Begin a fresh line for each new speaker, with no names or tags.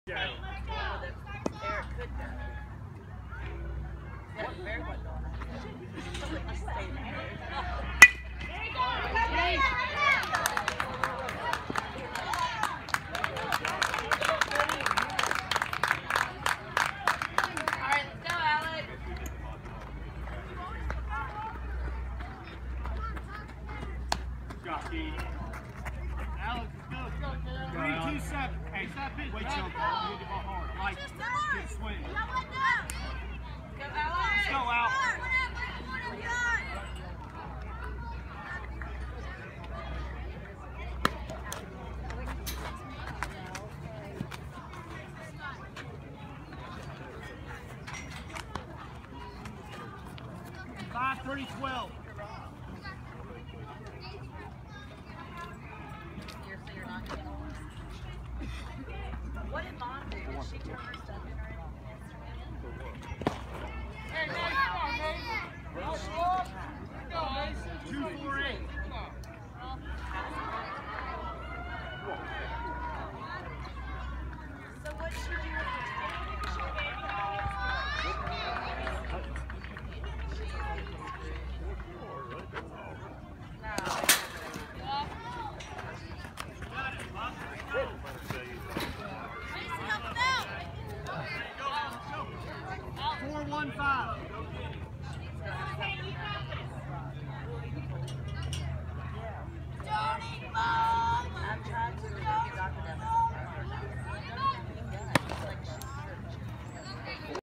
Alex, go. 3-2-7. Hey, stop it. Wait, Joe. Hit the ball hard. I like it. Good swing. Go, Alex. Let's go, Al. 5-30-12.
What did Mom do? Did she turn her stuff in or
Hey, come on, Mason. Go, Mason. 2-4-8.